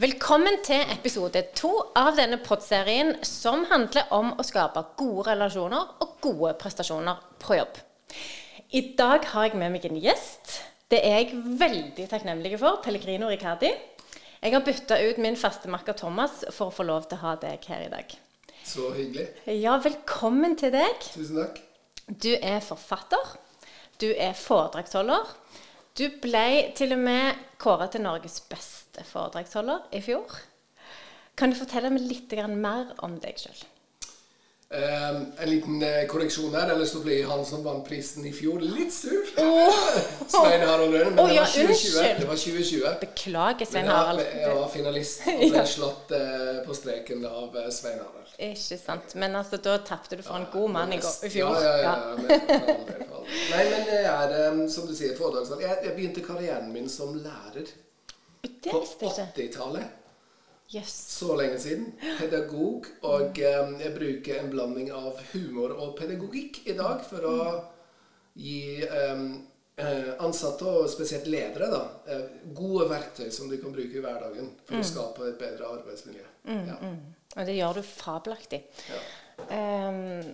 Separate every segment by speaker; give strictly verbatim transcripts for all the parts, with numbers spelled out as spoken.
Speaker 1: Velkommen til episode to av denne poddserien som handler om å skape gode relasjoner og gode prestasjoner på jobb. I dag har jeg med meg en gjest. Det er jeg veldig takknemlig for, Pellegrino Riccardi. Jeg har byttet ut min faste makker Thomas for å få lov til å ha deg her i dag.
Speaker 2: Så hyggelig.
Speaker 1: Ja, velkommen til deg.
Speaker 2: Tusen takk.
Speaker 1: Du er forfatter, du er foredragsholder. Du ble til og med kåret til Norges beste foredragsholder i fjor. Kan du fortelle meg litt mer om deg selv?
Speaker 2: Um, en liten uh, korreksjon her. Ellers så ble han som vant prisen i fjor litt sur.
Speaker 1: Oh.
Speaker 2: Svein Harald Rønne, men
Speaker 1: oh,
Speaker 2: det,
Speaker 1: ja,
Speaker 2: var tjue tjue. det var tjue tjue.
Speaker 1: Beklager, Svein Harald.
Speaker 2: Jeg, jeg var finalist og ble slått uh, på streken av uh, Svein Harald.
Speaker 1: Ikke sant. Men altså, da tappte du for en ja, god mann i, i fjor.
Speaker 2: Ja, ja, ja. ja. Men, for all del, for all del. Nei, men jeg er, um, som du sier, foredragsholder. Jeg, jeg begynte karrieren min som lærer på åttitallet.
Speaker 1: Yes.
Speaker 2: Så lenge siden. Pedagog, og um, jeg bruker en blanding av humor og pedagogikk i dag for å gi um, ansatte, og spesielt ledere, da, gode verktøy som de kan bruke i hverdagen for mm. å skape et bedre arbeidsmiljø.
Speaker 1: Mm, ja. mm. Og det gjør du fabelaktig. Ja. Um,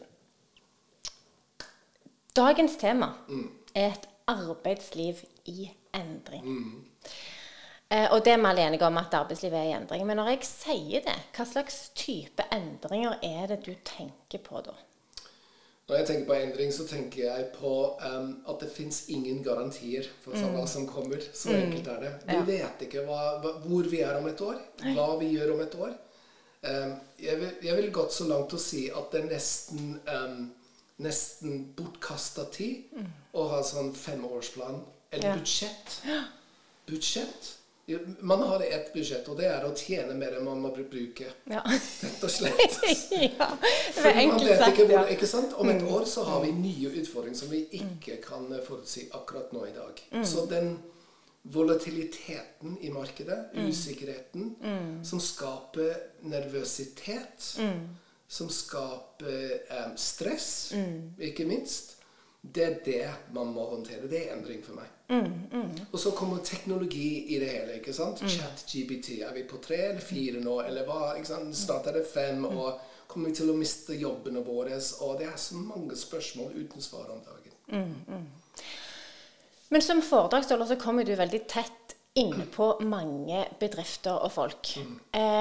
Speaker 1: dagens tema mm. er et arbeidsliv i endring. Mm. Uh, og det er vi alle enige om at arbeidslivet er i endring. Men når jeg sier det, hva slags type endringer er det du tenker på da?
Speaker 2: Når jeg tenker på endring, så tenker jeg på um, at det finnes ingen garantier for mm. hva som kommer. Så mm. enkelt er det. Vi ja. vet ikke hva, hva, hvor vi er om et år, hva vi gjør om et år. Um, jeg, vil, jeg vil gått så langt å si at det er nesten, um, nesten bortkastet tid mm. å ha sånn femårsplan. Eller ja. budsjett. Budsjett. Man har ett budsjett, og det er å tjene mer enn man må bruke. Ja. Rett og slett.
Speaker 1: ja, det
Speaker 2: er enkelt sagt, ikke, hvor, ikke sant? Om et år så har vi nye utfordringer som vi ikke kan forutsi akkurat nå i dag. Mm. Så den volatiliteten i markedet, mm. usikkerheten, mm. som skaper nervøsitet, mm. som skaper um, stress, mm. ikke minst, det er det man må håndtere. Det er endring for meg. Mm, mm. Og så kommer teknologi i det hele, ikke sant? Mm. ChatGPT, er vi på tre eller fire nå, eller hva, ikke sant? Snart er det fem, mm. og kommer vi til å miste jobbene våre, og det er så mange spørsmål uten svar om dagen. Mm, mm.
Speaker 1: Men som foredragsholder så kommer du veldig tett inn på mange bedrifter og folk. Mm.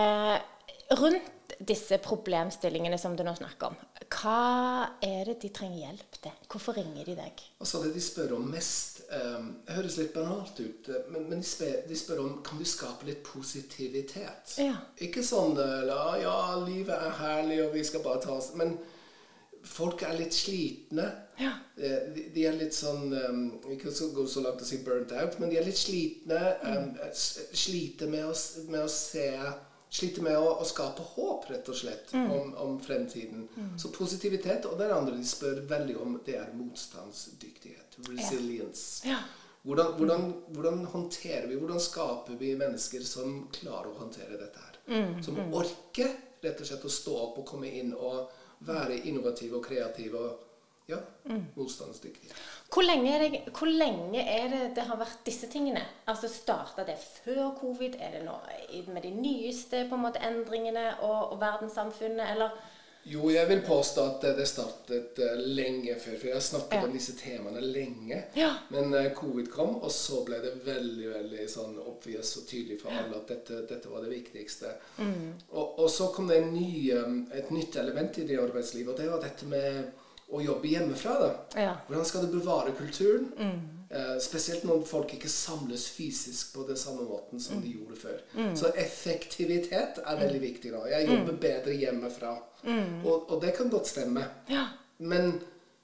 Speaker 1: Eh, rundt disse problemstillingene som du nå snakker om, hva er det de trenger hjelp til? Hvorfor ringer de deg?
Speaker 2: Altså det de spør om mest, um, det høres litt banalt ut, men, men de, spør, de spør om, kan du skape litt positivitet? Ja. Ikke sånn, eller, ja, livet er herlig, og vi skal bare ta oss, men folk er litt slitne. Ja. De, de er litt sånn, um, vi kan gå så langt å si burnt out, men de er litt slitne, um, sliter med å, med å se, sliter med å, å skape håp, rett og slett, mm. om, om fremtiden. Mm. Så positivitet, og det andre de spør veldig om, det er motstandsdyktighet, resilience. Ja. Ja. Hvordan, hvordan, hvordan håndterer vi, hvordan skaper vi mennesker som klarer å håndtere dette her? Mm. Som orker, rett og slett, å stå opp og komme inn og være innovative og kreative og ja, mm. motstandsdyktige.
Speaker 1: Hvor lenge, er det, hvor lenge er det det har vært disse tingene? Altså startet det før covid? Er det nå med de nyeste på en måte, endringene og, og verdenssamfunnet? Eller?
Speaker 2: Jo, jeg vil påstå at det startet uh, lenge før, for jeg har snakket ja. om disse temaene lenge. Ja. Men uh, covid kom, og så ble det veldig, veldig sånn oppvis og tydelig for alle at dette, dette var det viktigste. Mm. Og, og så kom det en ny, um, et nytt element i det arbeidslivet, og det var dette med å jobbe hjemmefra da. Ja. Hvordan skal du bevare kulturen? Mm. Eh, spesielt når folk ikke samles fysisk på den samme måten som mm. de gjorde før. Mm. Så effektivitet er veldig mm. viktig da. Jeg jobber mm. bedre hjemmefra. Mm. Og, og det kan godt stemme. Ja. Men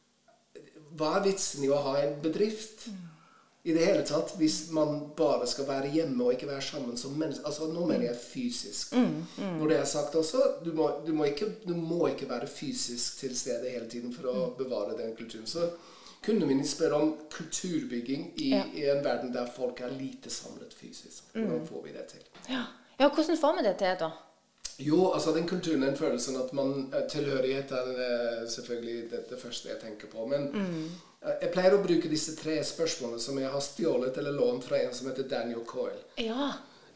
Speaker 2: hva er vitsen i å ha en bedrift? Mm. I det hele tatt, hvis man bare skal være hjemme og ikke være sammen som mennesker. Altså, nå mener jeg fysisk. Mm, mm. Når det er sagt også, du må, du, må ikke, du må ikke være fysisk til stede hele tiden for å mm. bevare den kulturen. Så kunne vi spørre om kulturbygging i, ja. i en verden der folk er lite samlet fysisk. Hvordan får vi det til?
Speaker 1: Ja, ja hvordan får vi det til da?
Speaker 2: Jo, altså den kulturen, den følelsen at man tilhørighet er selvfølgelig det, det første jeg tenker på. Men mm. jeg pleier å bruke disse tre spørsmålene som jeg har stjålet eller lånt fra en som heter Daniel Coyle.
Speaker 1: Ja.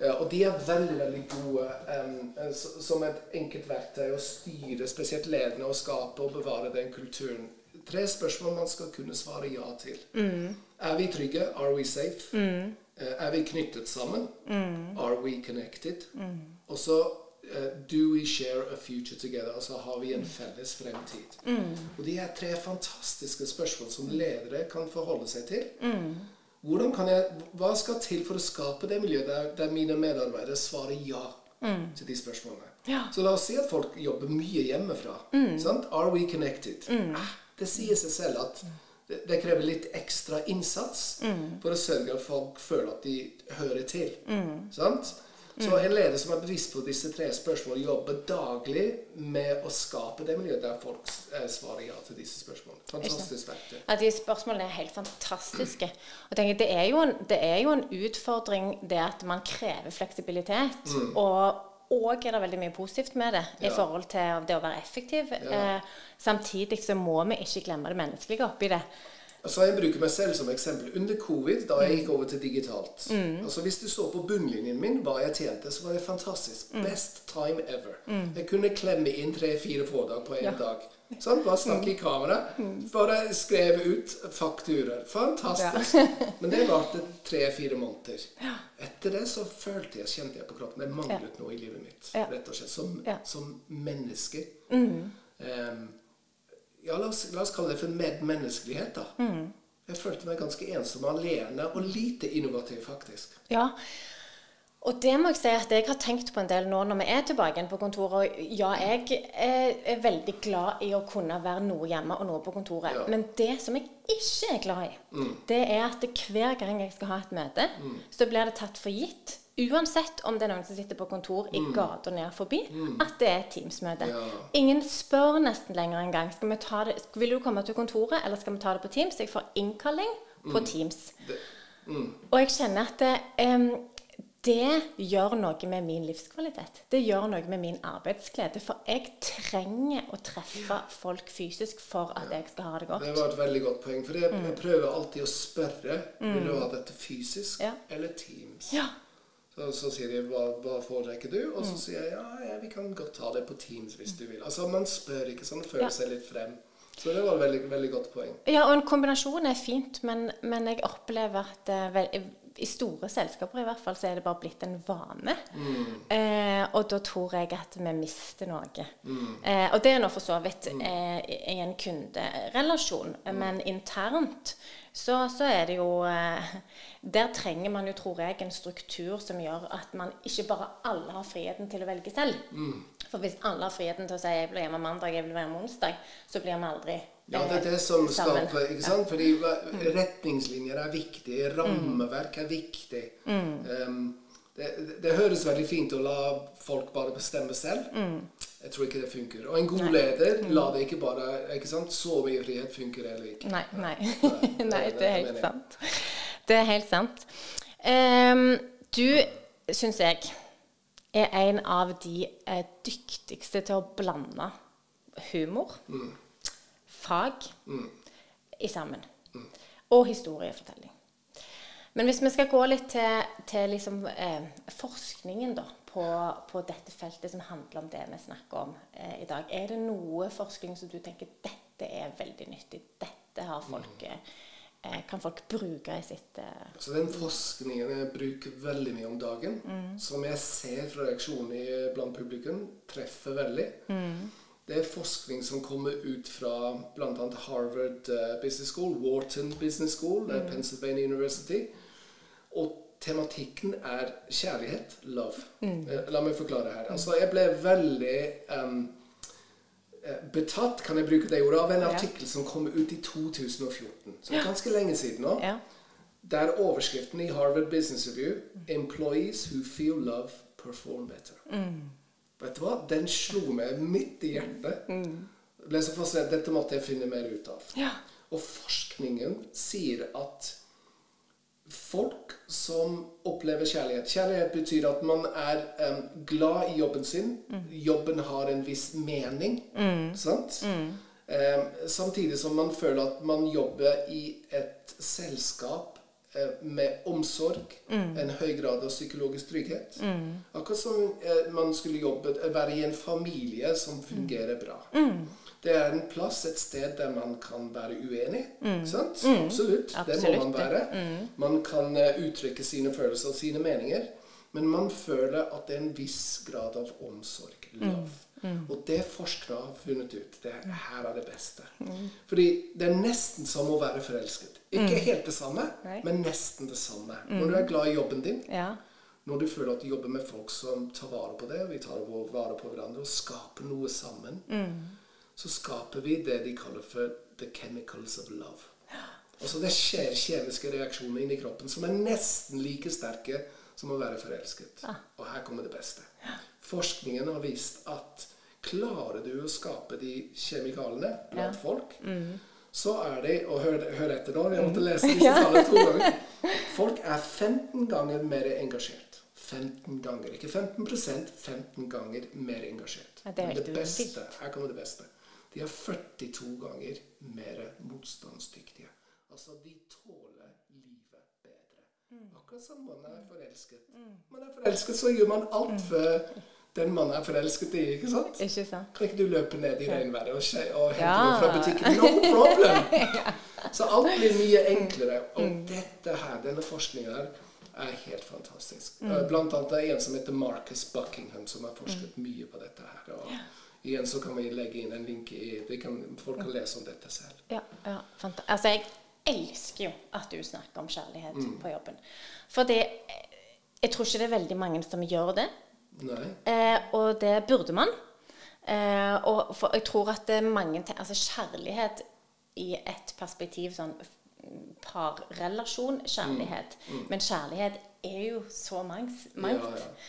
Speaker 2: Ja, og de er veldig, veldig gode um, som et enkelt verktøy å styre spesielt lederne og skape og bevare den kulturen. Tre spørsmål man skal kunne svare ja til. Mm. Er vi trygge? Are we safe? Mm. Uh, er vi knyttet sammen? Mm. Are we connected? Mm. Og så uh, do we share a future together? Altså har vi en felles fremtid? Mm. Og de er tre fantastiske spørsmål som ledere kan forholde seg til. Mm. Hvordan kan jeg, hva skal til for å skape det miljøet der, der mine medarbeidere svarer ja mm. til de spørsmålene? Ja. Så la oss si at folk jobber mye hjemmefra. Mm. Sant? Are we connected? Mm. Ah, det sier seg selv at det, det krever litt ekstra innsats mm. for å sørge at folk føler at de hører til. Mm. Sant? Så en leder som er bevisst på disse tre spørsmålene jobber daglig med å skape det miljøet der folk svarer ja til disse spørsmålene. Fantastisk verktøy.
Speaker 1: Ja, de spørsmålene er helt fantastiske. Og tenker, det, er jo en, det er jo en utfordring det at man krever fleksibilitet. Mm. Og, og er det veldig mye positivt med det i ja. forhold til det å være effektiv. Ja. Eh, samtidig så må vi ikke glemme det menneskelige oppi det.
Speaker 2: Altså jeg bruker meg selv som eksempel. Under covid, da jeg gikk over til digitalt. Mm. Altså hvis du så på bunnlinjen min, hva jeg tjente, så var det fantastisk. Mm. Best time ever. Mm. Jeg kunne klemme inn tre-fire foredrag på en ja. dag. Sånn, bare snakke mm. i kamera. Mm. Bare skrev ut fakturer. Fantastisk. Ja. Men det varte tre-fire måneder. Ja. Etter det så følte jeg, kjente jeg på kroppen, det manglet ja. noe i livet mitt. Ja. Rett og slett. Som, ja. som menneske. Mm. Um, Ja, la oss, la oss kalle det for medmenneskelighet da. Mm. Jeg følte meg ganske ensom, alene og lite innovativ faktisk.
Speaker 1: Ja, og det må jeg si at jeg har tenkt på en del nå når vi er tilbake igjen på kontoret. Ja, jeg er, er veldig glad i å kunne være noe hjemme og noe på kontoret. Ja. Men det som jeg ikke er glad i, mm. det er at hver gang jeg skal ha et møte, mm. så blir det tatt for gitt. Uansett om det er noen som sitter på kontor i mm. gata ned forbi, mm. at det er et Teams-møte. Ja. Ingen spør nesten lenger en gang. Skal vi ta det, vil du komme til kontoret, eller skal vi ta det på Teams? Jeg får innkalling på mm. Teams. Det, mm. Og jeg kjenner at det, um, det gjør noe med min livskvalitet. Det gjør noe med min arbeidsglede. For jeg trenger å treffe folk fysisk for at ja. jeg skal ha det godt.
Speaker 2: Det var et veldig godt poeng. For jeg, mm. jeg prøver alltid å spørre, mm. vil du ha dette fysisk ja. eller Teams? Ja. Så, så sier de, hva, hva foretrekker du? Og så mm. sier jeg, ja, ja, vi kan godt ta det på Teams hvis du vil. Altså, man spør ikke sånn, føler ja. seg litt frem. Så det var et veldig, veldig godt poeng.
Speaker 1: Ja, og en kombinasjon er fint, men, men jeg opplever at vel, i store selskaper i hvert fall, så er det bare blitt en vane. Mm. Eh, og da tror jeg at vi mister noe. Mm. Eh, og det er nå for så vidt eh, i en kunderelasjon, mm. men internt så, så er det jo eh, der trenger man jo, tror jeg, en struktur som gjør at man ikke bare alle har friheten til å velge selv. Mm. For hvis alle har friheten til å si jeg vil hjemme mandag, jeg vil være onsdag, så blir vi aldri
Speaker 2: ja, det er det som skaper, ikke sant? Fordi retningslinjer er viktig, rammeverk er viktig. Mm. Um, det, det høres veldig fint å la folk bare bestemme selv. Mm. Jeg tror ikke det funker. Og en god nei. leder, mm. la det ikke bare, ikke sant? Så mye frihet funker eller ikke.
Speaker 1: Nei, nei. nei, nei det, det er helt sant. Det er helt sant. Um, du, synes jeg, er en av de eh, dyktigste til å blande humor, mm. fag mm. i sammen, mm. og historiefortelling. Men hvis vi skal gå litt til, til liksom, eh, forskningen da, på, på dette feltet som handler om det vi snakker om eh, i dag, er det noe forskning som du tenker, dette er veldig nyttig, dette har folk, eh, kan folk bruke i sitt... Eh,
Speaker 2: Så den forskningen jeg bruker veldig mye om dagen, mm. som jeg ser fra reaksjoner blant publikum, treffer veldig. Mm. Det er forskning som kommer ut fra blant annet Harvard uh, Business School, Wharton Business School, mm. Pennsylvania University. Og tematikken er kjærlighet, love. Mm. Uh, la meg forklare her. Altså, jeg ble veldig um, betatt, kan jeg bruke det ordet, av en artikkel ja. som kom ut i to tusen og fjorten. Så ja. ganske lenge siden nå. Ja. Der overskriften i Harvard Business Review, Employees who feel love perform better. Mm. Vet du hva? Den slo meg midt i hjertet. Mm. Jeg ble så fascinert. Dette måtte jeg finne mer ut av. Ja. Og forskningen sier at folk som opplever kjærlighet. Kjærlighet betyr at man er um, glad i jobben sin. Mm. Jobben har en viss mening. Mm. Sant? Mm. Um, samtidig som man føler at man jobber i et selskap med omsorg, mm. en høy grad av psykologisk trygghet. Mm. Akkurat som eh, man skulle jobbe, være i en familie som fungerer bra. Mm. Det er en plass, et sted der man kan være uenig, mm. sant? Mm. Absolutt, det Absolutt. Må man være. Mm. Man kan uh, uttrykke sine følelser og sine meninger, men man føler at det er en viss grad av omsorg, love. Mm. Mm. Og det forskere har funnet ut, det her er det beste. Mm. Fordi det er nesten som å være forelsket. Ikke mm. helt det samme, Nei. Men nesten det samme. Mm. Når du er glad i jobben din, ja. Når du føler at du jobber med folk som tar vare på det, og vi tar vare på hverandre og skaper noe sammen, mm. så skaper vi det de kaller for the chemicals of love. Altså det skjer kjemiske reaksjoner inn i kroppen som er nesten like sterke som å være forelsket. Ja. Og her kommer det beste. Forskningen har vist at klarer du å skape de kjemikalene blant ja. Folk, mm. så er det, og hør, hør etter nå, jeg måtte lese disse tallene to ganger, folk er femten ganger mer engasjert. femten ganger, ikke femten prosent, femten ganger mer engasjert. Ja, det, det beste, her kommer det beste. De er førtito ganger mer motstandsdyktige. Altså, de tåler livet bedre. Mm. Akkurat som man er forelsket. Mm. Man er forelsket, så gjør man alt for den man er forelsket i, ikke sant?
Speaker 1: Ikke sant.
Speaker 2: Kan ikke du løpe ned i regnværet og, og hente ja. Noe fra butikken? No problem! ja. Så alt blir mye enklere. Og mm. dette her, denne forskningen her, er helt fantastisk. Mm. Blant annet er en som heter Marcus Buckingham, som har forsket mm. mye på dette her. Og igjen så kan vi legge inn en link i, det kan, folk kan lese om dette selv.
Speaker 1: Ja, ja, fantastisk. Altså, jeg elsker jo at du snakker om kjærlighet mm. på jobben. Fordi jeg tror ikke det er veldig mange som gjør det.
Speaker 2: Nei.
Speaker 1: Eh, og det burde man. Eh, og for jeg tror at det er mange ting, altså kjærlighet i et perspektiv, sånn parrelasjon, kjærlighet. Mm. Mm. Men kjærlighet er jo så mangt. mangt. Ja, ja.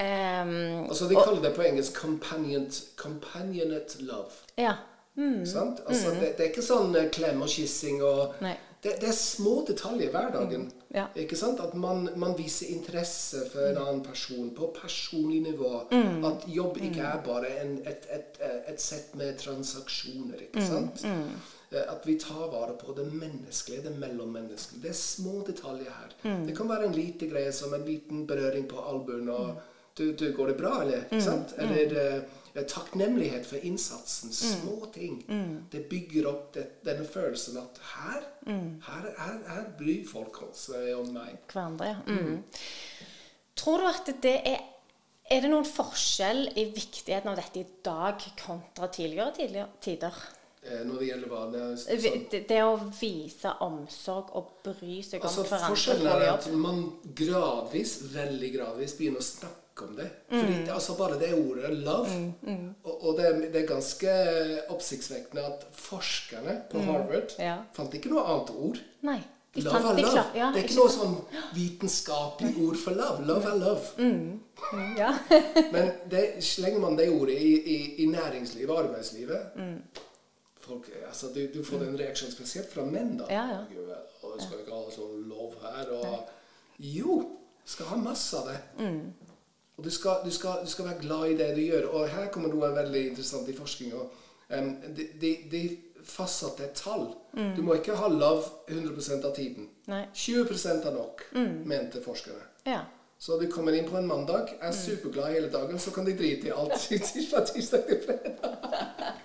Speaker 2: Um, altså de kaller det på engelsk companionate, companionate love.
Speaker 1: Ja. Mm.
Speaker 2: Sant? Altså, mm. det, det er ikke sånn uh, klem og kissing og det, det er små detaljer hver dagen. Mm. Ja. Ikke sant? At man, man viser interesse for en annen person på personlig nivå. Mm. At jobb ikke er bare en, et, et, et, et sett med transaksjoner, ikke sant? Mm. Mm. At vi tar vare på det menneskelige, det mellommenneskelige. Det er små detaljer her. Mm. Det kan være en liten greie som en liten berøring på albuen, og mm. du, du, går det bra, eller? Mm. Sant? Eller uh, takknemlighet for innsatsen, små mm. ting. Mm. Det bygger opp det, denne følelsen at her, mm. her, her, her bryr folk oss om meg.
Speaker 1: Hverandre, ja. Mm. Mm. Tror du at det er, er det noen forskjell i viktigheten av dette i dag kontra tidligere, tidligere tider?
Speaker 2: Når det gjelder hva det er
Speaker 1: sånn. det, det å vise omsorg og bry seg om
Speaker 2: altså,
Speaker 1: hverandre.
Speaker 2: Forskjellen er at man gradvis, veldig gradvis begynner å snakke om det. Mm. Fordi det, altså bare det ordet love, mm. Mm. og, og det, det er ganske oppsiktsvekkende at forskerne på mm. Harvard ja. Fant ikke noe annet ord.
Speaker 1: Nei, de
Speaker 2: love
Speaker 1: fant
Speaker 2: er love.
Speaker 1: Ja,
Speaker 2: det er ikke noe sånn vitenskapelig ord for love. Love er love.
Speaker 1: Mm. Mm. Ja.
Speaker 2: Men det, slenger man det ordet i, i, i næringslivet, arbeidslivet, mm. Folk, altså, du, du får en reaksjon spesielt fra menn da.
Speaker 1: Ja, ja.
Speaker 2: Og skal ikke ha sånn lov her. Og, jo, skal ha masse av det. Mm. Og du skal, du, skal, du skal være glad i det du gjør. Og her kommer noe veldig interessant i forskningen. Um, de, de, de fastsatte et tall. Mm. Du må ikke ha love hundre prosent av tiden.
Speaker 1: Nei.
Speaker 2: tjue prosent er nok, mm. mente forskerne.
Speaker 1: Ja.
Speaker 2: Så du kommer inn på en mandag, er mm. superglad hele dagen, så kan de drite i alt fra tirsdag til fredag.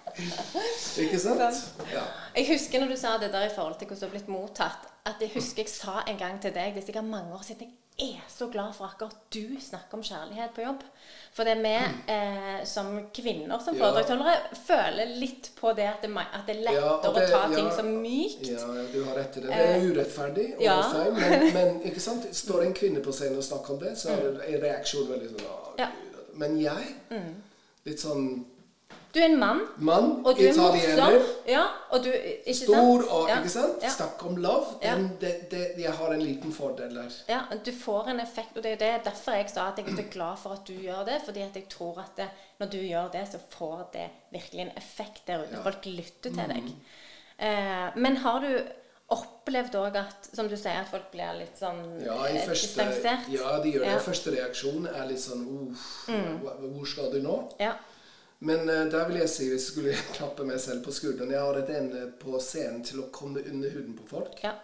Speaker 2: Ikke sant? Ja.
Speaker 1: Jeg husker når du sa det der i forhold til hvordan du har blitt mottatt, at jeg husker jeg sa en gang til deg, det er sikkert mange år siden, jeg er så glad for akkurat du snakker om kjærlighet på jobb. For det er vi mm. eh, som kvinner, som foredragsholdere, føler litt på det at det, at det er lettere ja, det, å ta ting ja, som mykt.
Speaker 2: Ja, ja, du har rett til det. Det er urettferdig og ja. Feil, men, men ikke sant? Står en kvinne på scenen og snakker om det, så er det en reaksjon veldig sånn, å, ja. Gud. Men jeg, mm. litt sånn
Speaker 1: du er en mann,
Speaker 2: mann
Speaker 1: og du er morsom. Ja, og du, ikke
Speaker 2: stor
Speaker 1: sant?
Speaker 2: og,
Speaker 1: ja.
Speaker 2: Ikke sant?
Speaker 1: Ja.
Speaker 2: Snakk om love,
Speaker 1: ja.
Speaker 2: den, det, det, jeg har en liten fordel der.
Speaker 1: Ja, du får en effekt, og det er det, derfor jeg sa at jeg er så glad for at du gjør det, fordi at jeg tror at det, når du gjør det, så får det virkelig en effekt der ute. Ja. Folk lytter til deg. Mm. Eh, men har du opplevd også at, som du sier, at folk blir litt sånn
Speaker 2: ja, i første, distansert? Ja, de gjør det. Ja. Første reaksjon er litt sånn, uff, mm. hvor skal du nå?
Speaker 1: Ja.
Speaker 2: Men uh, der vil jeg si, hvis jeg skulle klappe meg selv på skulderen, jeg har et ende på scenen til å komme under huden på folk.
Speaker 1: Ja.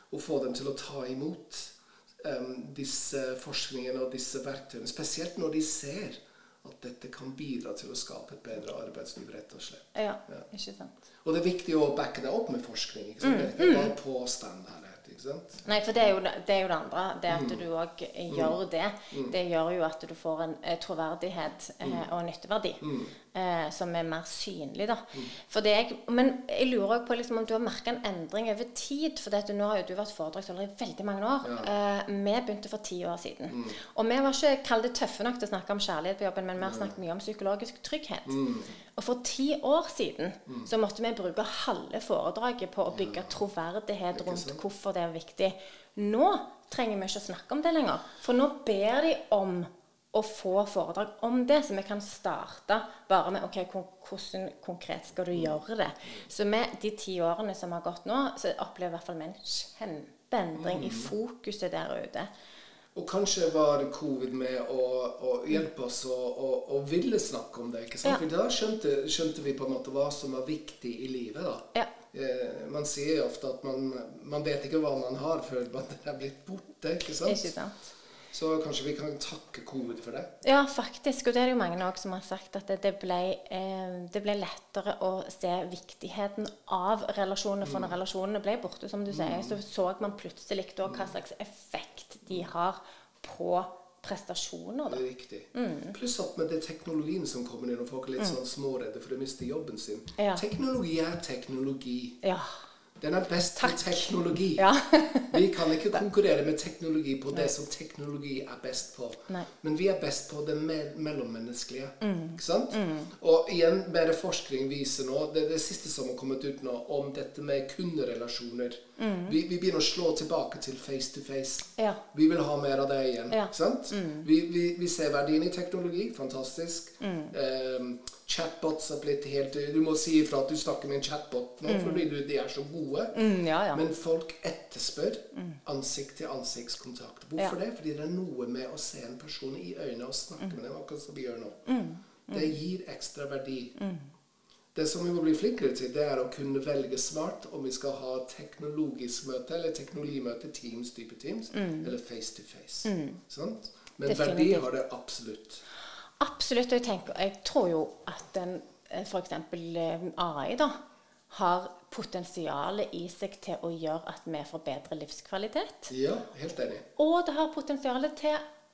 Speaker 2: og få dem til å ta imot um, disse forskningene og disse verktøyene, spesielt når de ser at dette kan bidra til å skape et bedre arbeidsliv, rett og slett.
Speaker 1: Ja, ja. Ikke sant.
Speaker 2: Og det er viktig å backe det opp med forskning, ikke sant? Mm, det er ikke bare påstand her.
Speaker 1: Nei, for det er, jo, det er jo det andre. Det at du også gjør det, det gjør jo at du får en troverdighet eh, og nytteverdi eh, som er mer synlig, da. For det jeg, men jeg lurer også på liksom, om du har merket en endring over tid, for dette, nå har jo du vært foredragsholder i veldig mange år. Eh, vi begynte for ti år siden. Og vi var ikke, kall det tøffe nok til å snakke om kjærlighet på jobben, men vi har snakket mye om psykologisk trygghet. Og for ti år siden så måtte vi bruke halve foredraget på å bygge troverdighet rundt hvorfor det er viktig. Nå trenger vi ikke å snakke om det lenger, for nå ber de om å få foredrag om det, så vi kan starte bare med, ok, hvordan konkret skal du gjøre det? Så med de ti årene som har gått nå, så opplever i hvert fall vi en kjempeendring i fokuset der ute.
Speaker 2: Og kanskje var covid med å, å hjelpe oss å, å, å ville snakke om det, ikke sant? Ja. For da skjønte, skjønte vi på en måte hva som var viktig i livet da.
Speaker 1: Ja.
Speaker 2: Eh, man sier jo ofte at man, man vet ikke hva man har før man er blitt borte, ikke sant?
Speaker 1: Ikke sant.
Speaker 2: Så kanskje vi kan takke covid for det.
Speaker 1: Ja, faktisk. Og det er det jo mange også som har sagt at det, det, ble, eh, det ble lettere å se viktigheten av relasjonene. For når relasjonene ble borte, som du sier, så så man plutselig da hva slags effekt de har på prestasjoner. Da.
Speaker 2: Det er riktig. Mm. Pluss at med det teknologien som kommer inn, og folk er litt sånn småredde for å miste jobben sin. Ja. Teknologi er teknologi.
Speaker 1: Ja.
Speaker 2: Den er best på teknologi.
Speaker 1: Ja.
Speaker 2: Vi kan ikke konkurrere med teknologi på det som teknologi er best på.
Speaker 1: Nei.
Speaker 2: Men vi er best på det me mellommenneskelige.
Speaker 1: Mm.
Speaker 2: Ikke sant? Mm. Og igjen, mer forskning viser nå, det er det siste som har kommet ut nå, om dette med kunderelasjoner. Mm. Vi, vi begynner å slå tilbake til face to face.
Speaker 1: Ja.
Speaker 2: Vi vil ha mer av det igjen.
Speaker 1: Ja.
Speaker 2: Ikke sant? Mm. Vi, vi, vi ser verdien i teknologi, fantastisk. Mm. Um, chatbots har blitt helt... Du må si ifra at du snakker med en chatbot nå, mm. fordi du, de er så gode.
Speaker 1: Mm, ja, ja.
Speaker 2: Men folk etterspør mm. ansikt til ansiktskontakt. Hvorfor ja. det? Fordi det er noe med å se en person i øynene og snakke mm. med dem, akkurat som vi gjør nå. Mm. Mm. Det gir ekstra verdi. Mm. Det som vi må bli flinkere til, det er å kunne velge smart om vi skal ha teknologisk møte, eller teknologimøte, Teams, type Teams, mm. eller face to face. Mm. Sånn? Men definitivt. Verdi har det absolutt.
Speaker 1: Absolutt, og jeg, tenker, jeg tror jo at den, for eksempel A I da, har potensialet i seg til å gjøre at vi får bedre livskvalitet.
Speaker 2: Ja, helt enig.
Speaker 1: Og det har potensialet til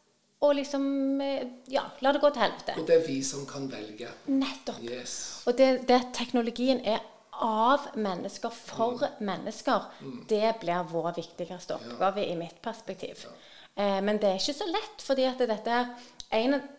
Speaker 1: å liksom, ja, la det gå til helvete.
Speaker 2: Og det er vi som kan velge.
Speaker 1: Nettopp.
Speaker 2: Yes.
Speaker 1: Og det, det teknologien er av mennesker for mm. mennesker, mm. det blir vår viktigste oppgave ja. i mitt perspektiv. Ja. Eh, men det er ikke så lett, fordi at dette er en av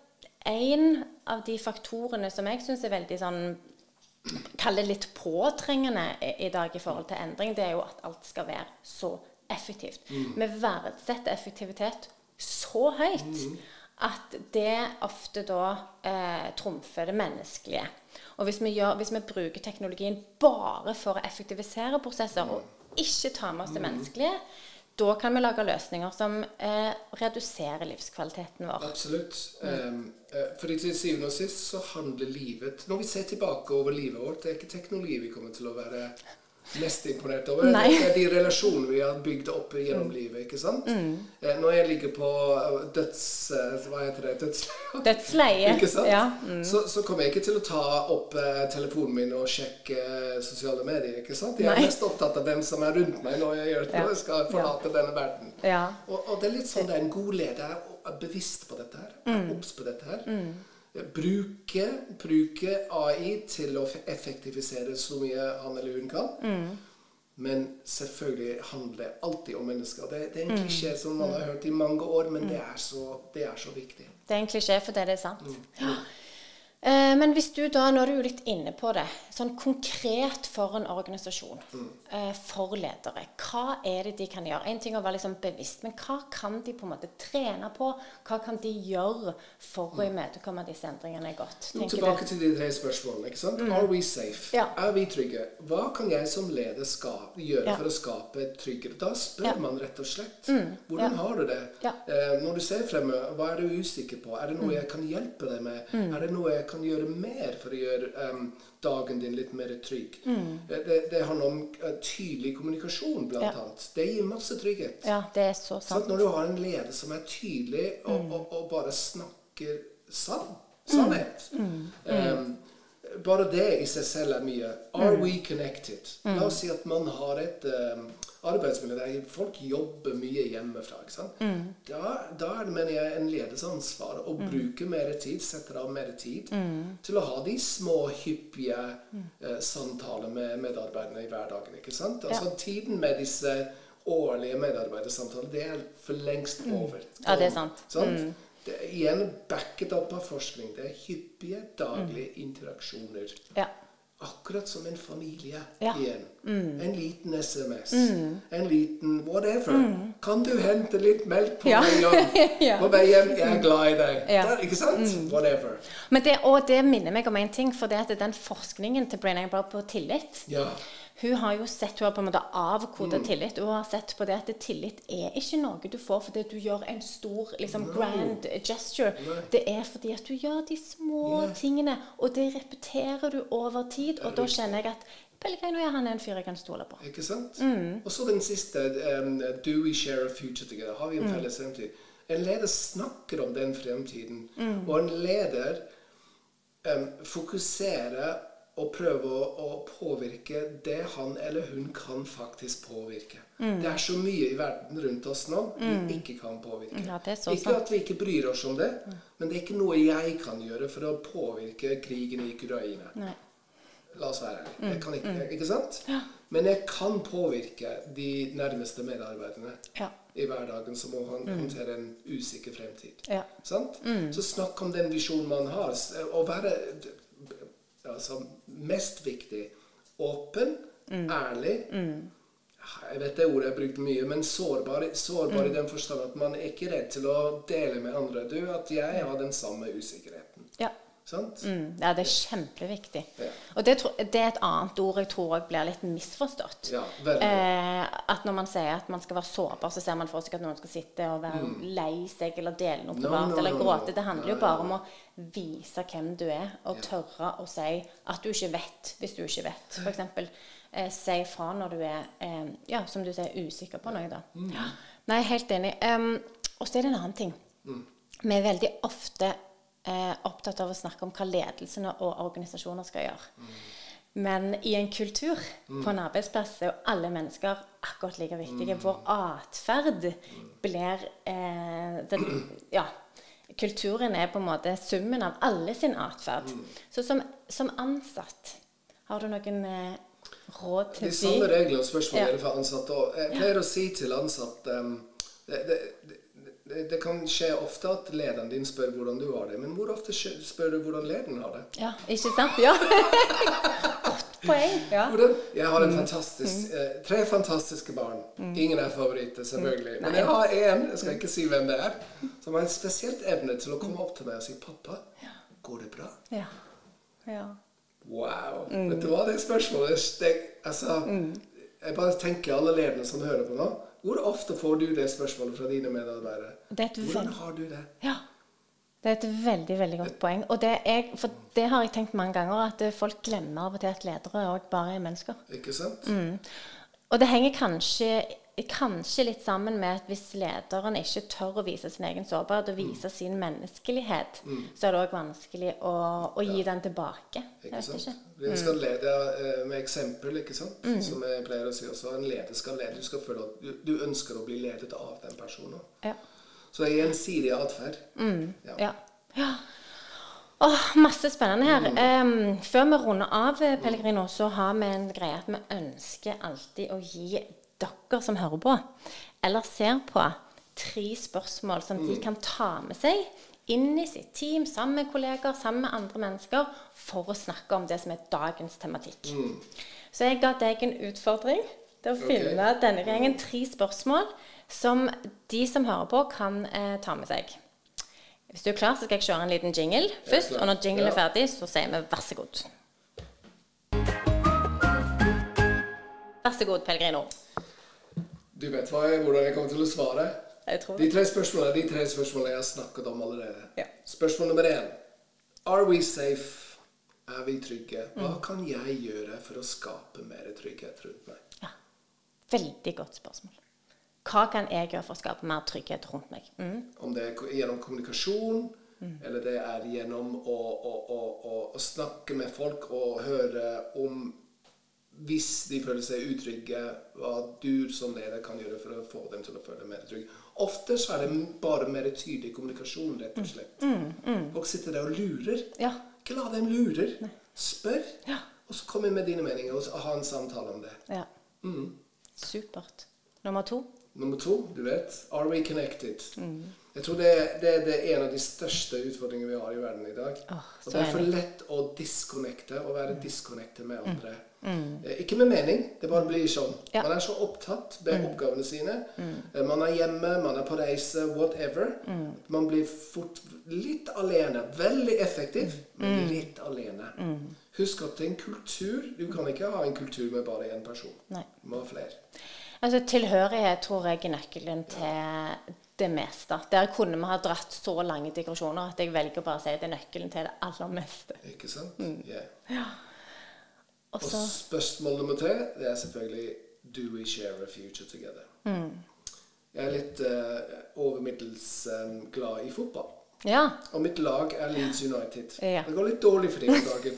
Speaker 1: En av de faktorene som jeg synes er veldig sånn, kall det litt påtrengende i, i dag i forhold til endring, det er jo at alt skal være så effektivt. Mm. Vi verdsetter effektivitet så høyt mm. at det ofte da eh, trumfer det menneskelige. Og hvis vi, gjør, hvis vi bruker teknologien bare for å effektivisere prosesser mm. og ikke ta med oss det menneskelige, da kan vi lage løsninger som eh, reduserer livskvaliteten vår.
Speaker 2: Absolutt. Mm. Um, fordi til syvende og sist så handler livet... Når vi ser tilbake over livet vårt, det er ikke teknologi vi kommer til å være mest imponert over. Nei. Det er de relasjoner vi har bygd opp gjennom mm. livet, ikke sant? Mm. Når jeg ligger på døds... Hva heter det? Dødsleie.
Speaker 1: Dødsleie,
Speaker 2: ikke sant?
Speaker 1: Ja. Mm.
Speaker 2: Så, så kommer jeg ikke til å ta opp uh, telefonen min og sjekke uh, sosiale medier, ikke sant? Jeg er
Speaker 1: Nei.
Speaker 2: mest opptatt av hvem som er rundt meg når jeg gjør det, når jeg skal forlate ja. denne verden.
Speaker 1: Ja.
Speaker 2: Og, og det er litt sånn, det er en god leder er bevisst på dette her, er mm. obs på dette her. Mm. Bruke, bruke A I til å effektivisere så mye han eller hun kan. Mm. Men selvfølgelig handler det alltid om mennesker. Det, det er en klisjé mm. som man har hørt i mange år, men mm. det, er så, det er så viktig.
Speaker 1: Det er en klisjé for det det er sant. Mm. Ja. Eh, men hvis du da, nå er du jo litt inne på det, sånn konkret for en organisasjon, mm. eh, for ledere, hva er det de kan gjøre? En ting er å være liksom bevisst, men hva kan de på en måte trene på? Hva kan de gjøre for å imøtekomme disse endringene godt?
Speaker 2: Jo, tilbake du? til de tre spørsmålene, ikke sant? Mm. Are we safe?
Speaker 1: Ja.
Speaker 2: Er vi trygge? Hva kan jeg som leder skal gjøre ja. for å skape et tryggere? Da spør ja. man rett og slett. Mm. Hvordan ja. har du det? Ja. Eh, når du ser fremme, hva er du usikker på? Er det noe mm. jeg kan hjelpe deg med? Mm. Er det noe jeg kan gjøre gjøre mer for å gjøre um, dagen din litt mer trygg. Mm. Det, det handler om uh, tydelig kommunikasjon, blant ja. annet. Det gir masse trygghet.
Speaker 1: Ja, det er så sant.
Speaker 2: Så når du har en leder som er tydelig og, mm. og, og bare snakker sann, sannhet, mm. Um, bare det i seg selv er mye. Are mm. we connected? Mm. La oss si at man har et um, arbeidsmiljø der folk jobber mye hjemmefra. Ikke sant? Mm. Da, da er det, mener jeg, en leders ansvar å mm. bruke mer tid, sette av mer tid, mm. til å ha de små, hyppige mm. uh, samtaler med medarbeiderne i hverdagen. Ikke sant? Altså ja. Tiden med disse årlige medarbeidersamtaler, det er for lengst over. Mm.
Speaker 1: Ja, det er sant.
Speaker 2: sant? Mm. Det er igjen backet opp av forskning. Det er hyppige, daglige mm. interaksjoner. Ja. Akkurat som en familie ja. igjen. Mm. En liten S M S. Mm. En liten whatever. Mm. Kan du hente litt melk på ja. vei hjem? ja. På vei hjem, jeg er glad i deg. Ja. Der, ikke sant? Mm. Whatever.
Speaker 1: Men det, og det minner meg om en ting, for det at den forskningen til Brené Brown på tillit, ja. hun har jo sett, hun har på en måte avkodet mm. tillit, og hun har sett på det at tillit er ikke noe du får fordi du gjør en stor, liksom, no. grand gesture. No. Det er fordi at du gjør de små yeah. tingene, og det repeterer du over tid, og da kjenner jeg at Pellegrino er han en fyr jeg kan stole på.
Speaker 2: Ikke sant? Mm. Og så den siste, um, do we share a future together? Har vi en felles mm. fremtid? En leder snakker om den fremtiden, mm. og en leder um, fokuserer og prøve å, å påvirke det han eller hun kan faktisk påvirke. Mm. Det er så mye i verden rundt oss nå mm. vi ikke kan påvirke. Ja, det er så ikke sant. At vi ikke bryr oss om det, mm. men det er ikke noe jeg kan gjøre for å påvirke krigen i Ukraina. Nei. La oss være ærlig. Jeg kan ikke, mm. ikke sant? Ja. Men jeg kan påvirke de nærmeste medarbeiderne ja. i hverdagen som må håndtere en usikker fremtid. Ja. Sant? Mm. Så snakk om den visjonen man har, og være altså, mest viktig, åpen, mm. ærlig, mm. jeg vet det ordet jeg har brukt mye, men sårbar, sårbar mm. i den forstand at man er ikke redd til å dele med andre. Du, at jeg har den samme usikkerheten. Ja. Sant?
Speaker 1: Mm. Ja, det er kjempeviktig. Ja. Og det, det er et annet ord jeg tror også blir litt misforstått. Ja, eh, at når man sier at man skal være sårbar, så ser man for seg at noen skal sitte og være mm. lei seg, eller dele noe privat, no, no, eller gråte. Det handler jo bare om å vise hvem du er, og tørre å si at du ikke vet, hvis du ikke vet. For eksempel, eh, si fra når du er, eh, ja, som du sier, usikker på noe da. Mm. Ja. Nei, helt enig. Um, og så er det en annen ting. Mm. Vi er veldig ofte Eh, opptatt av å snakke om hva ledelsene og organisasjoner skal gjøre. Mm. Men i en kultur mm. på en arbeidsplass er jo alle mennesker akkurat like viktige. Mm. Vår atferd blir eh, den, ja, kulturen er på en måte summen av alle sin atferd. Mm. Så som, som ansatt, har du noen eh, råd til de?
Speaker 2: De samme regler og spørsmål ja. gjelder for ansatte. Og jeg pleier ja. å si til ansatte um, det, det, det, Det, det kan skje ofte at lederen din spør hvordan du har det, men hvor ofte spør du hvordan lederen har det?
Speaker 1: Ja, ikke sant? Ja. Godt poeng. Ja.
Speaker 2: Hvordan, jeg har en fantastisk, mm. eh, tre fantastiske barn. Mm. Ingen er favoritter, selvfølgelig. Mm. Men jeg har en, jeg skal ikke si hvem det er, som har en spesielt evne til å komme opp til meg og si, pappa, går det bra? Ja. Ja. Wow. Mm. Vet du hva det spørsmålet? Det, altså, mm. jeg bare tenker alle lederne som hører på nå, hvor ofte får du det spørsmålet fra dine medarbeidere? Hvordan har du det?
Speaker 1: Ja, det er et veldig, veldig godt poeng. Og det, er, for det har jeg tenkt mange ganger, at folk glemmer av og til at ledere også bare er mennesker.
Speaker 2: Ikke sant?
Speaker 1: Mm. Og det henger kanskje, kanskje litt sammen med at hvis lederen ikke tør å vise sin egen sårbarhet og vise mm. sin menneskelighet, mm. så er det også vanskelig å, å gi ja. den tilbake.
Speaker 2: Ikke sant? Ikke. Vi skal lede uh, med eksempel, ikke sant? Mm. Som jeg pleier å si også. En leder skal lede. Du skal føle at du, du ønsker å bli ledet av den personen. Ja. Så gjensidig atferd. Mm. Ja. Ja. Ja. Åh, masse spennende her. Mm. Um, før vi runder av, Pellegrino, så har vi en greie at vi ønsker alltid å gi dere som hører på, eller ser på, tre spørsmål som mm. de kan ta med seg inn i sitt team, sammen med kolleger, sammen med andre mennesker, for å snakke om det som er dagens tematikk. Mm. Så jeg ga deg en utfordring til å okay. finne denne gangen tre spørsmål som de som hører på kan eh, ta med seg. Hvis du er klar, så skal jeg kjøre en liten jingle først, og når jingle er ferdig, så sier vi vær så god. Vær så god, Pellegrino. Du vet hva jeg, hvordan jeg kommer til å svare?
Speaker 1: Jeg tror
Speaker 2: de tre spørsmålene, de tre spørsmålene jeg har snakket om allerede. Ja. Spørsmål nummer én. Are we safe Er vi trygge? Hva kan jeg gjøre for å skape mer trygghet rundt meg?
Speaker 1: Ja, veldig godt spørsmål. Hva kan jeg gjøre for å skape mer trygghet rundt meg? Mm.
Speaker 2: Om det er gjennom kommunikasjon, mm. eller det er gjennom å, å, å, å, å snakke med folk og høre om, hvis de føler seg utrygge, hva du som leder kan gjøre for å få dem til å føle mer trygge. Ofte så er det bare mer tydelig kommunikasjon, rett og slett. Mm. Mm. Folk sitter der og lurer.
Speaker 1: Ja.
Speaker 2: Ikke la dem lurer.
Speaker 1: Nei.
Speaker 2: Spør,
Speaker 1: ja.
Speaker 2: og så kom inn med dine meninger og ha en samtale om det.
Speaker 1: Ja.
Speaker 2: Mm.
Speaker 1: Supert. Nummer to?
Speaker 2: Nummer to, du vet, are we connected? Mm. Jeg tror det, det, det er en av de største utfordringene vi har i verden i dag. Oh, og det er for lett å disconnecte, å være mm. disconnecte med andre. Mm. Eh, ikke med mening, det bare blir sånn. Ja. Man er så opptatt med mm. oppgavene sine. Mm. Eh, man er hjemme, man er på reise, whatever. Mm. Man blir fort litt alene. Veldig effektiv, mm. men litt alene. Mm. Husk at det er en kultur. Du kan ikke ha en kultur med bare en person. Nei. Du må ha flere.
Speaker 1: Altså, tilhørighet tror jeg er nøkkelen til det meste. Der kunne vi ha dratt så lange digresjoner at jeg velger bare å si at det er nøkkelen til det aller meste.
Speaker 2: Ikke sant? Mm. Yeah.
Speaker 1: Ja.
Speaker 2: Også, og spørsmål nummer tre, det er selvfølgelig do we share a future together? Mm. Jeg er litt uh, overmiddels um, glad i fotball.
Speaker 1: Ja.
Speaker 2: Og mitt lag er Leeds United.
Speaker 1: Ja.
Speaker 2: Det går litt dårlig for dem på dagen.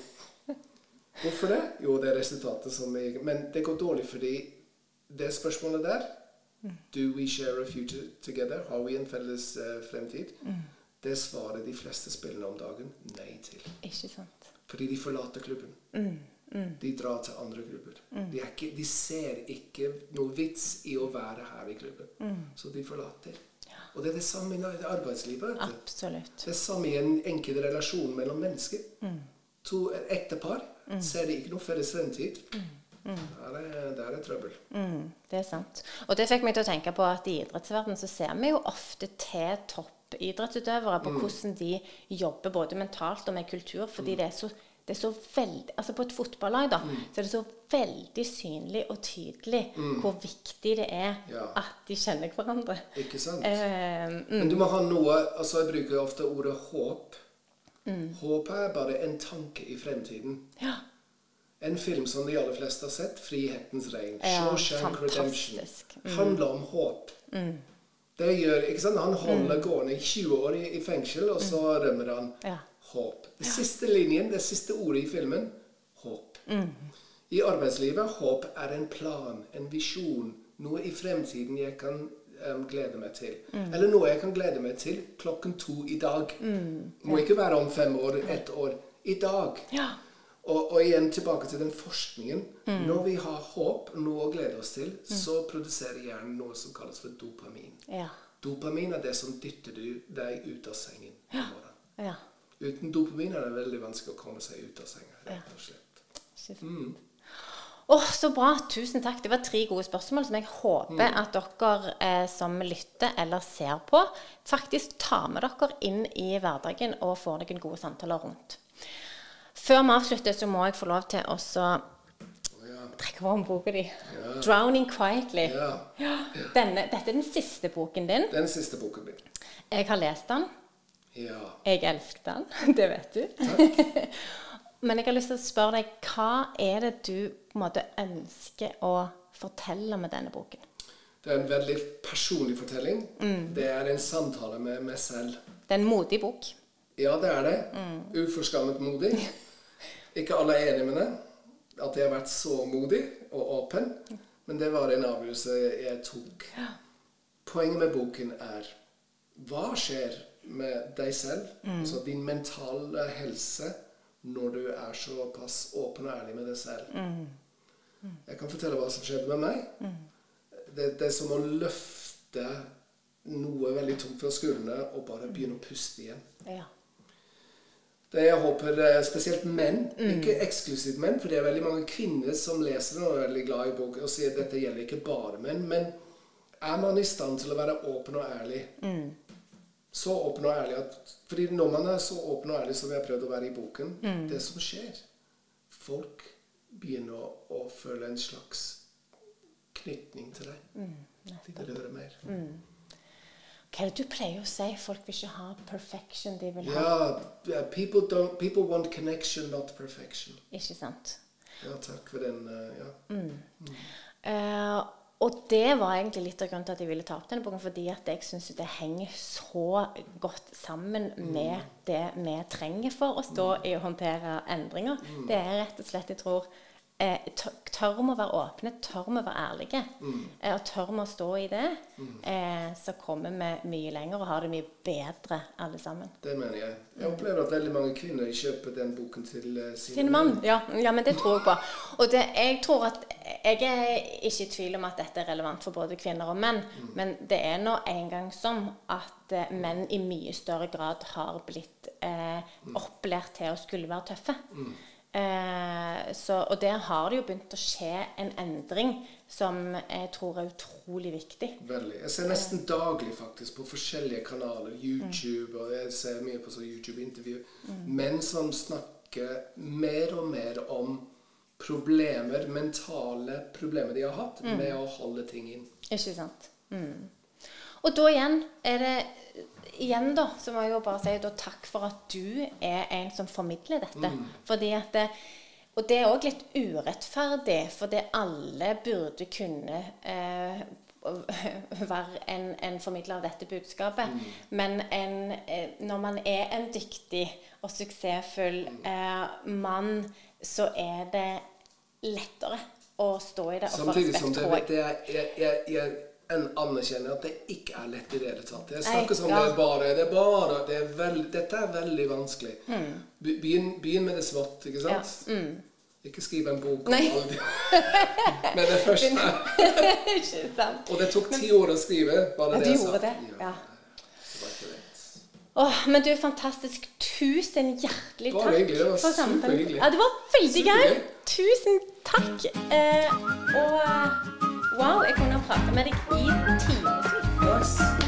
Speaker 2: Hvorfor det? Jo, det er resultatet som jeg... Men det går dårlig fordi det spørsmålet der, mm. do we share a future together? Har vi en felles uh, fremtid? Mm. Det svarer de fleste spillene om dagen nei til.
Speaker 1: Ikke sant.
Speaker 2: Fordi de forlater klubben. Mm. Mm. De drar til andre klubber. Mm. De, er ikke, de ser ikke noe vits i å være her i klubben. Mm. Så de forlater. Ja. Og det er det samme i arbeidslivet.
Speaker 1: Absolutt.
Speaker 2: Det er samme i en enkel relasjon mellom mennesker. Mm. To ektepar mm. ser de ikke noe felles fremtid. Mm. Mm. Der, er, der er trøbbel.
Speaker 1: Mm, det er sant. Og det fikk meg til å tenke på at i idrettsverdenen så ser vi jo ofte til toppidrettsutøvere på mm. hvordan de jobber både mentalt og med kultur, fordi mm. det er så, det er så veldig, altså på et fotballag da, mm. så er det så veldig synlig og tydelig mm. hvor viktig det er ja. At de kjenner hverandre.
Speaker 2: Ikke sant?
Speaker 1: Eh, mm.
Speaker 2: Men du må ha noe, altså jeg bruker ofte ordet håp. Mm. Håp er bare en tanke i fremtiden.
Speaker 1: Ja.
Speaker 2: En film som de aller fleste har sett, Frihetens regn,
Speaker 1: ja,
Speaker 2: Shawshank Redemption,
Speaker 1: mm.
Speaker 2: handler om håp. Mm. Det gjør, ikke sant? Han holder mm. gående i tjue år i, i fengsel, og så mm. rømmer han.
Speaker 1: Ja.
Speaker 2: Håp. Det siste linjen, det siste ordet i filmen, håp. Mm. I arbeidslivet, håp er en plan, en visjon, noe i fremtiden jeg kan um, glede meg til. Mm. Eller noe jeg kan glede meg til klokken to i dag. Mm. Må ikke være om fem år, ett år. I dag.
Speaker 1: Ja.
Speaker 2: Og, og igjen tilbake til den forskningen. Mm. Når vi har håp, noe å glede oss til, mm. så produserer hjernen noe som kalles for dopamin.
Speaker 1: Ja.
Speaker 2: Dopamin er det som dytter du deg ut av sengen på morgenen.
Speaker 1: Ja.
Speaker 2: Uten dopamin er det veldig vanskelig å komme seg ut av sengen, rett og slett.
Speaker 1: Mm. Åh, oh, så bra. Tusen takk. Det var tre gode spørsmål som jeg håper mm. at dere eh, som lytter eller ser på, faktisk tar med dere inn i hverdagen og får noen gode samtaler rundt. Før vi avslutter, så må jeg få lov til å ja. trekke fram boka di. Ja. Drowning Quietly.
Speaker 2: Ja.
Speaker 1: Ja. Denne, dette er den siste boken din.
Speaker 2: Den siste boken min.
Speaker 1: Jeg har lest den.
Speaker 2: Ja.
Speaker 1: Jeg elsker den. Det vet du.
Speaker 2: Takk.
Speaker 1: Men jeg har lyst til å spørre deg, hva er det du på en måte ønsker å fortelle med denne boken?
Speaker 2: Det er en veldig personlig fortelling. Mm. Det er en samtale med meg selv.
Speaker 1: Det er en modig bok.
Speaker 2: Ja, det er det. Mm. Uforskammet modig. Ikke alle er enige med det, at jeg har vært så modig og åpen, men det var en avgjørelse jeg tok.
Speaker 1: Ja.
Speaker 2: Poenget med boken er, hva skjer med deg selv, mm. altså din mentale helse, når du er såpass åpen og ærlig med deg selv? Mm. Mm. Jeg kan fortelle hva som skjedde med meg. Mm. Det, det er som å løfte noe veldig tungt fra skuldrene og bare begynne å puste igjen.
Speaker 1: Ja.
Speaker 2: Det jeg håper spesielt menn, mm. ikke eksklusivt menn, for det er veldig mange kvinner som leser den og er veldig glad i boken og sier at dette gjelder ikke bare menn, men er man i stand til å være åpen og ærlig? Mm. Så åpen og ærlig at, fordi når man er så åpen og ærlig som jeg har prøvd å være i boken, mm. det som skjer, folk begynner å, å føle en slags knytning til deg. Mm. De vil høre mer.
Speaker 1: Mm. Hva er det du pleier å si? Folk vil ikke ha perfection, de vil ha...
Speaker 2: Ja, yeah, people, don't, people want connection, not perfection.
Speaker 1: Ikke sant?
Speaker 2: Ja, takk for den, uh, ja.
Speaker 1: Mm. Mm. Uh, og det var egentlig litt av grunnen til at jeg ville ta opp denne boken, fordi at jeg synes det henger så godt sammen med mm. det vi trenger for å stå mm. i å håndtere endringer. Mm. Det er rett og slett, jeg tror, Eh, tør vi å være åpne, tør vi å være ærlige, mm. eh, og tør vi å stå i det, mm. eh, så kommer vi mye lenger og har det mye bedre alle sammen.
Speaker 2: Det mener jeg. Jeg opplever at veldig mange kvinner kjøper den boken til uh, sine,
Speaker 1: sine mann. Ja, ja, men det tror jeg på. Og det, jeg tror at, jeg er ikke i tvil om at dette er relevant for både kvinner og menn, mm. men det er nå en gang sånn at eh, menn i mye større grad har blitt eh, opplært til å skulle være tøffe. Mm. Eh, så, og der har det jo begynt å skje en endring som jeg tror er utrolig viktig.
Speaker 2: Veldig. Jeg ser nesten daglig faktisk på forskjellige kanaler, YouTube, mm. og jeg ser mye på så YouTube-intervju, mm. menn som snakker mer og mer om problemer, mentale problemer de har hatt, mm. med å holde ting inn.
Speaker 1: Ikke sant? Mm. Og da igjen er det igjen da, så må jeg jo bare si da, takk for at du er en som formidler dette. Mm. Fordi at det, og det er også litt urettferdig, fordi alle burde kunne eh, være en, en formidler av dette budskapet. Mm. Men en, eh, når man er en dyktig og suksessfull eh, mann, så er det lettere å stå i det. Og
Speaker 2: samtidig som det, det er... Jeg, jeg, jeg en anerkjenner at det ikke er lett i det hele tatt. Jeg snakker som ja. det er bare, det er bare, det er veld, dette er veldig vanskelig. Mm. Begynn, begynn med det smått, ikke sant? Ja. Mm. Ikke skrive en bok om alt. Men det første.
Speaker 1: Ikke sant.
Speaker 2: Og det tok ti år å skrive, var det
Speaker 1: ja,
Speaker 2: det jeg
Speaker 1: sa?
Speaker 2: sa?
Speaker 1: Det.
Speaker 2: Ja.
Speaker 1: Ja.
Speaker 2: Det var ikke lett.
Speaker 1: Åh, men du er fantastisk. Tusen hjertelig takk.
Speaker 2: Bare hyggelig, det var superhyggelig.
Speaker 1: Ja, det var veldig gøy. Tusen takk. Eh, og... Wow, jeg kunne ha pratet med deg i timer.
Speaker 2: Nice.